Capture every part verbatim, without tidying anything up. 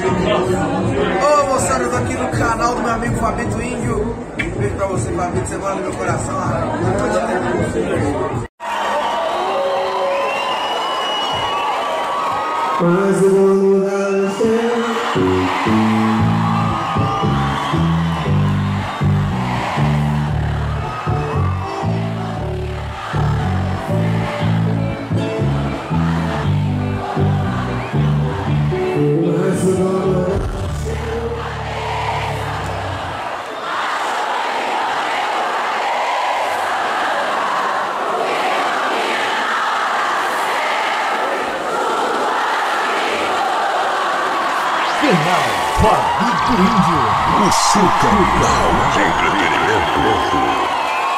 Ô moçada, eu tô aqui no canal do meu amigo Fabito Índio. Um beijo pra você, Fabito, você mora no meu coração. Mas eu vou mudar o céu. Final Fabito Índio, o seu canal de entretenimento.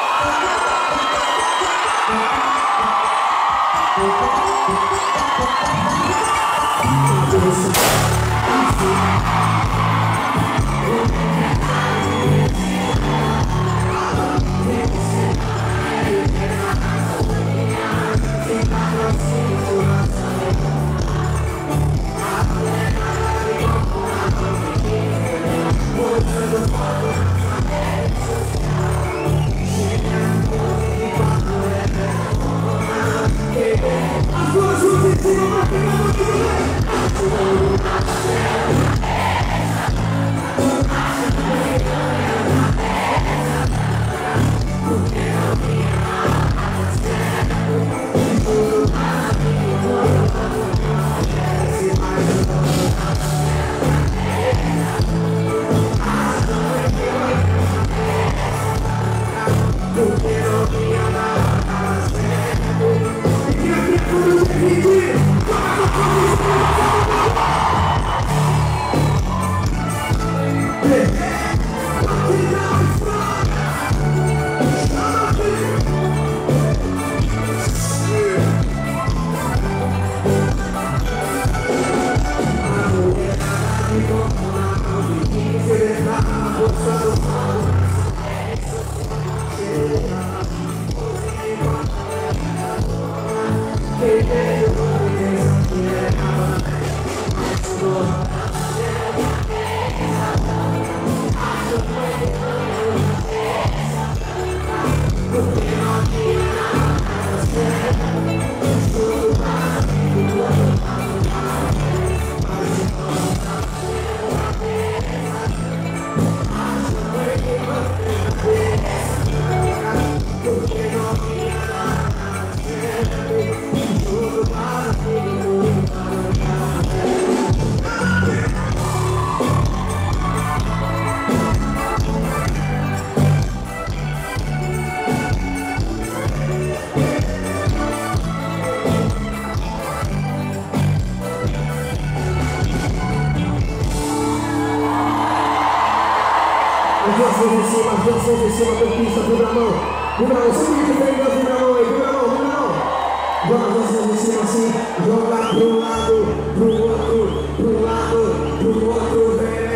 As duas em cima, as duas em cima, conquista, vibra a mão. Vibra a mão, sempre que tem, vibra a mão aí, vibra a mão, vibra a mão. Joga as duas mãos em cima assim, joga pro lado, pro outro, pro lado, pro outro,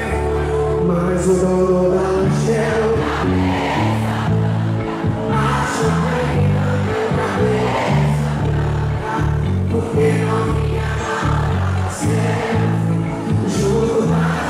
vem. Mas o dono da Michel acha bem na minha cabeça, porque não me ama certo, juro mais.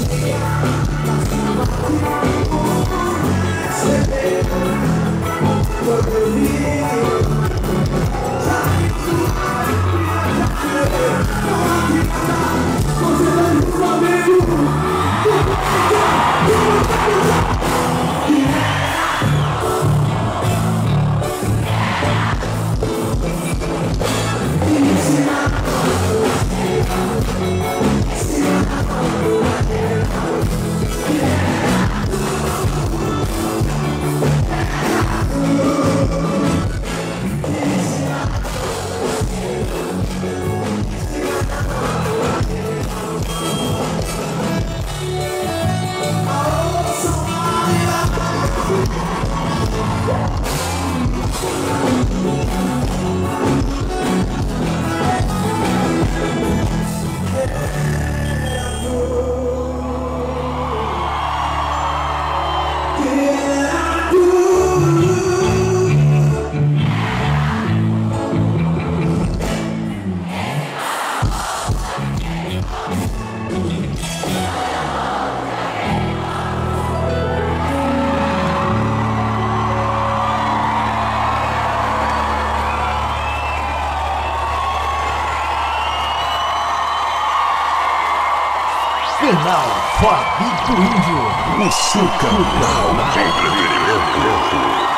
Final Fabi do Índio, o seu canal de entretenimento.